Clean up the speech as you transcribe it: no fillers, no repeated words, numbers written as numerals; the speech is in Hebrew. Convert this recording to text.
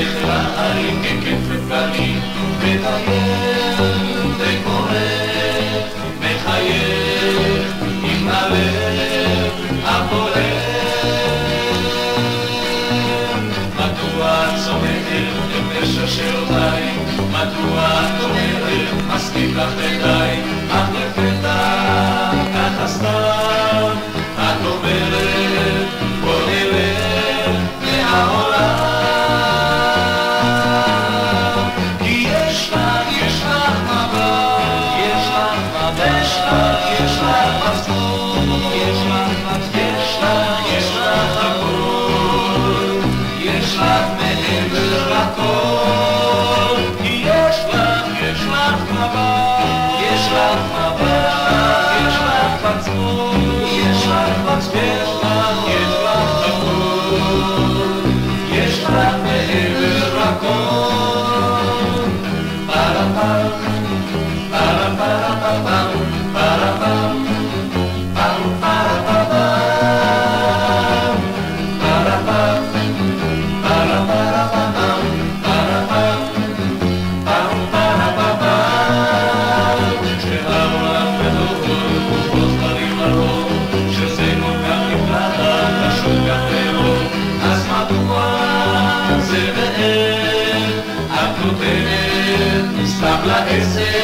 לך להרים ככפת גלים, מטייל וקורא, מחייך עם הלב הפועל. מדוע את צומחת בפשע שעותייך, מדוע את אומרת מספיק לך ודי, אך לפתע ככה סתם את אומרת בוא נלך מהעולם. כי יש לך מבט, יש לך מצפון, יש לך הכל, יש לך מעבר הכל. כי יש לך מבט, יש לך מצפון, יש לך הכל, יש לך מעבר הכל. פרפם, פרפם, פרפם, פרפם, פרפם, סתם לעשר